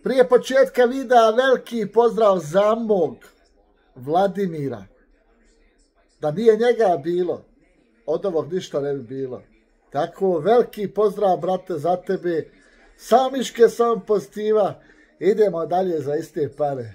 Prije početka videa veliki pozdrav za mog Vladimira. Da nije njega bilo, od ovog ništa ne bi bilo. Tako, veliki pozdrav, brate, za tebe. Samo miške, samo pozitiva. Idemo dalje za iste pare.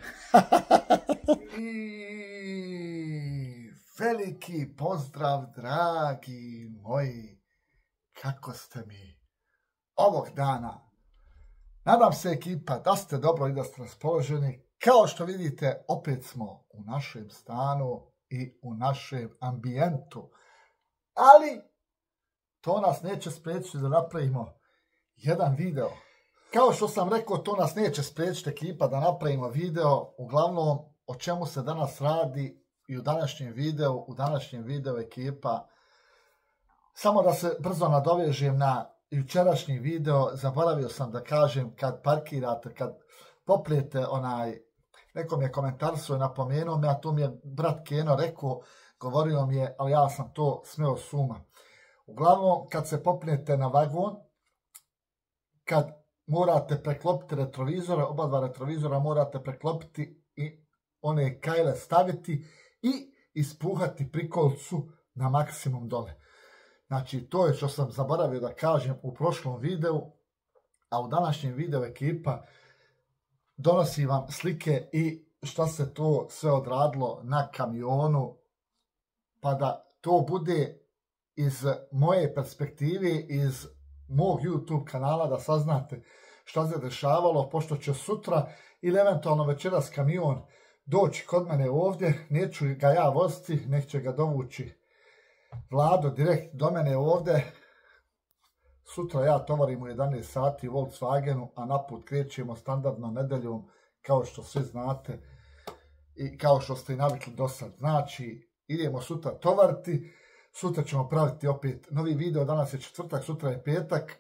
I veliki pozdrav, dragi moji. Kako ste mi ovog dana? Nadam se, ekipa, da ste dobro i da ste raspoloženi. Kao što vidite, opet smo u našem stanu i u našem ambijentu. Ali to nas neće spriječiti da napravimo jedan video. Kao što sam rekao, to nas neće spriječiti, ekipa, da napravimo video. Uglavnom, o čemu se danas radi i u današnjem videu, ekipa. Samo da se brzo nadovežem na jučerašnji video, zaboravio sam da kažem, kad parkirate, kad poplijete neko mi je komentarsao i napomenuo me, a to mi je brat Keno rekao, govorio mi je, ali ja sam to smeo s uma. Uglavnom, kad se popnete na vagon, kad morate preklopiti retrovizore, oba dva retrovizora morate preklopiti i one kajle staviti i ispuhati prikolicu na maksimum dole. Znači, to je što sam zaboravio da kažem u prošlom videu, a u današnjem videu, ekipa, donosi vam slike i šta se to sve odradilo na kamionu, pa da to bude iz moje perspektive, iz mog YouTube kanala, da saznate šta se dešavalo, pošto će sutra ili eventualno večeras kamion doći kod mene ovdje, neću ga ja voziti, nek će ga dovući Vlado direkt do mene ovdje. Sutra ja tovarim u 11 sati u Volkswagenu, a naput krećemo standardnom nedeljom, kao što svi znate i kao što ste i navikli do sad. Znači, idemo sutra tovariti, sutra ćemo praviti opet novi video, danas je četvrtak, sutra je petak.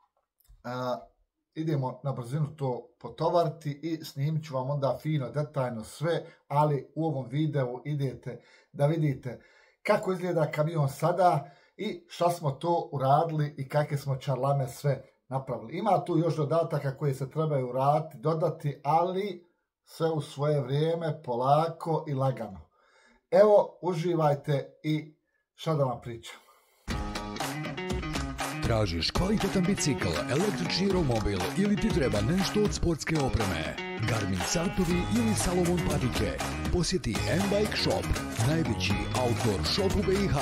Idemo na brzinu to potovariti i snimit ću vam onda fino, detaljno sve, ali u ovom videu idete da vidite kako izgleda kamion sada i šta smo to uradili i kakve smo čarlame sve napravili. Ima tu još dodataka koji se trebaju uraditi, dodati, ali sve u svoje vrijeme, polako i lagano. Evo, uživajte i šta da vam pričam. Tražiš kvalitetan bicikl, električni romobil ili ti treba nešto od sportske opreme? Garmin satovi ili Salomon patike? Posjeti M-Bike Shop, najveći outdoor shop u BiH.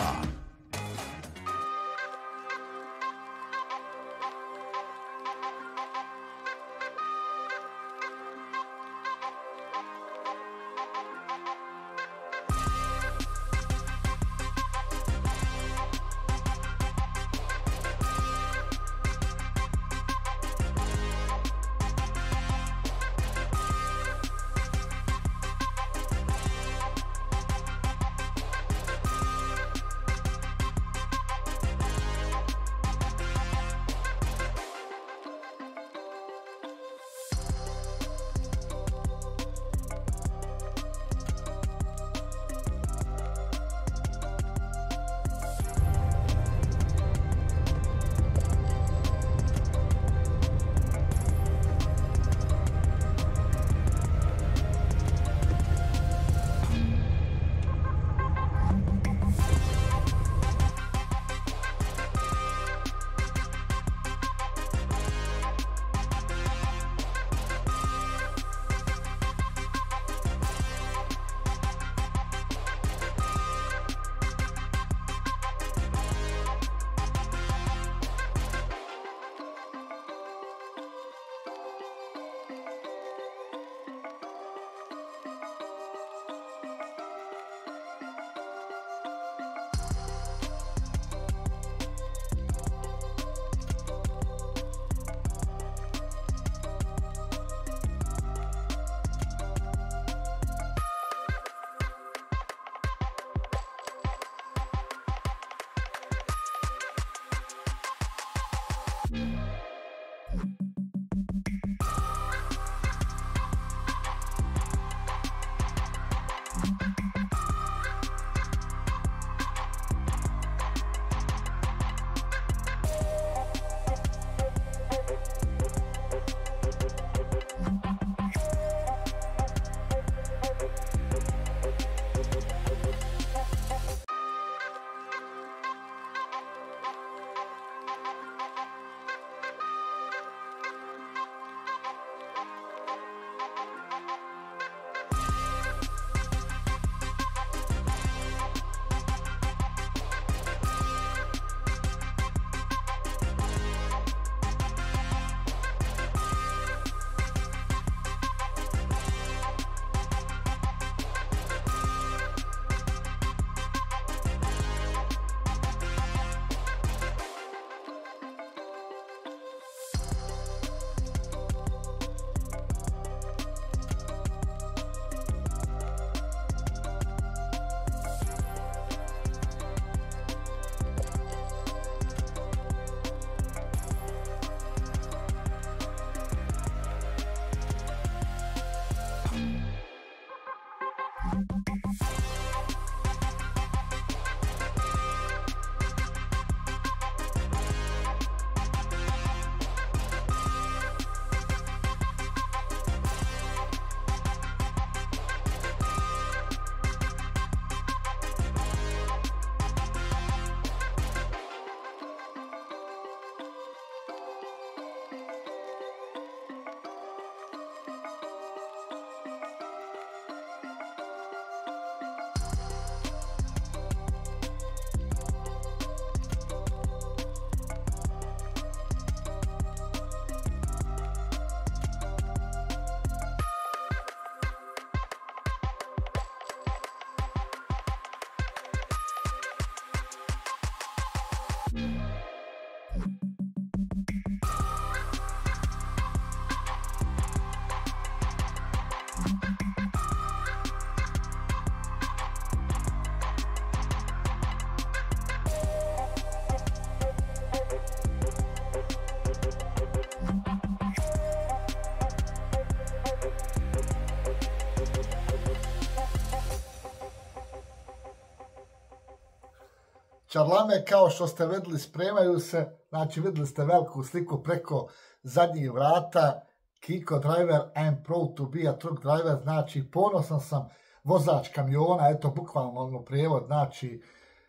Čarlame, kao što ste vidjeli, spremaju se, znači vidjeli ste veliku sliku preko zadnjih vrata, Kiko driver, I'm proud to be a truck driver, znači ponosan sam vozač kamiona, eto bukvalno ono prijevod, znači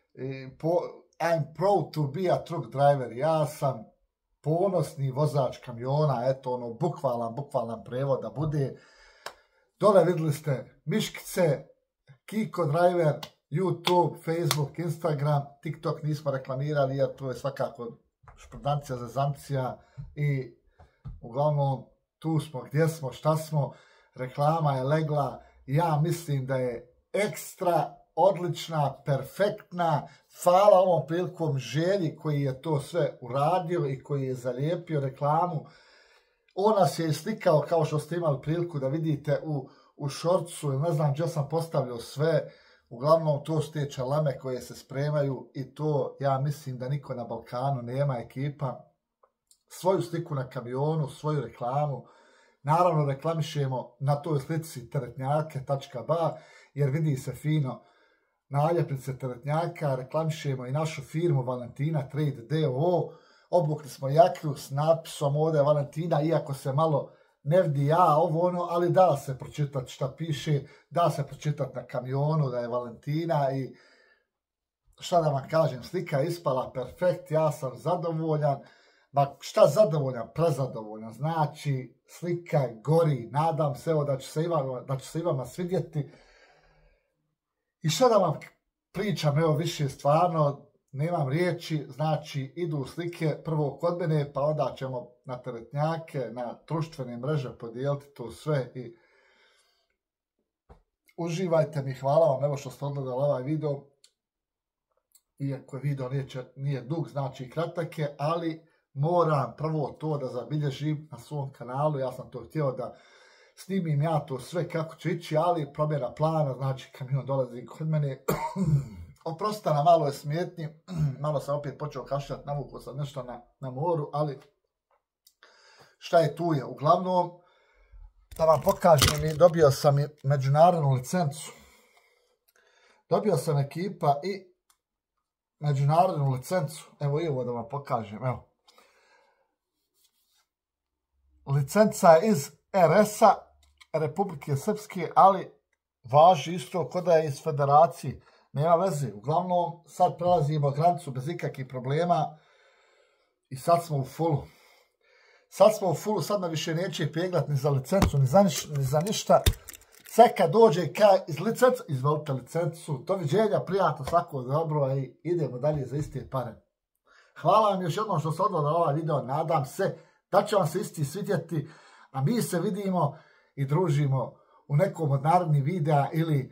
I'm proud to be a truck driver, ja sam ponosni vozač kamiona, eto ono bukvalan prijevod da bude. Dole vidjeli ste miškice, Kiko driver, YouTube, Facebook, Instagram, TikTok nismo reklamirali jer to je svakako šprandancija, zezancija i uglavnom tu smo, gdje smo, šta smo, reklama je legla, ja mislim da je ekstra, odlična, perfektna, hvala ovom prilikom Želji koji je to sve uradio i koji je zalijepio reklamu. On nas je slikao kao što ste imali priliku da vidite u šorcu, ne znam gdje sam postavljao sve. Uglavnom to su te čarlame koje se spremaju i to ja mislim da niko na Balkanu nema ekipa. Svoju sliku na kamionu, svoju reklamu. Naravno reklamišemo na toj slici teretnjake.ba jer vidi se fino naljepnice teretnjaka. Reklamišemo i našu firmu Valentina Trade DOO. Obukli smo jaknu s natpisom ovdje Valentina, iako se malo ne vidi ja ovo ono, ali da se pročitati šta piše, da se pročitati na kamionu da je Valentina i šta da vam kažem, slika je ispala perfekt, ja sam zadovoljan, ma šta zadovoljan, prezadovoljan, znači slika gori, nadam se evo da će se i vama svidjeti i šta da vam pričam, evo više stvarno, nemam riječi, znači idu slike prvo kod mene, pa onda ćemo na teretnjake, na društvene mreže podijeliti to sve i uživajte mi, hvala vam evo što ste odgledali ovaj video, iako je video nije dug, znači kratak je, ali moram prvo to da zabilježim na svom kanalu, ja sam to htio da snimim ja to sve kako će ići, ali promjena plana, znači kamion dolazi kod mene. Oprostite na malo je smetnji, malo sam opet počeo kašljati, navukao sam nešto na moru, ali šta je tu je. Uglavnom, da vam pokažem, dobio sam i međunarodnu licencu. Dobio sam ekipa i međunarodnu licencu. Evo i ovo da vam pokažem, evo. Licenca je iz RS-a Republike Srpske, ali važi isto kod da je iz federacije. Nema veze, uglavnom sad prelazimo granicu bez ikakvih problema i sad smo u fullu. Sad me više neće peglati ni za licencu, ni za ništa. Sve kad dođe iz licencu, izvolite licencu, doviđenja, prijatno, svako dobro i idemo dalje za iste pare. Hvala vam još jednom što ste odgledali ovaj video, nadam se da će vam se isti svidjeti, a mi se vidimo i družimo u nekom od narednih videa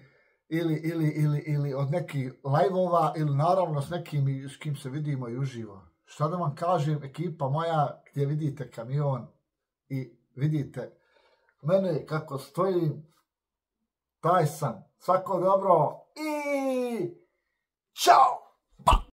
ili od nekih live-ova ili naravno s nekim s kim se vidimo i uživo. Šta da vam kažem, ekipa moja, gdje vidite kamion i vidite mene kako stojim, taj sam. Svako dobro i čao!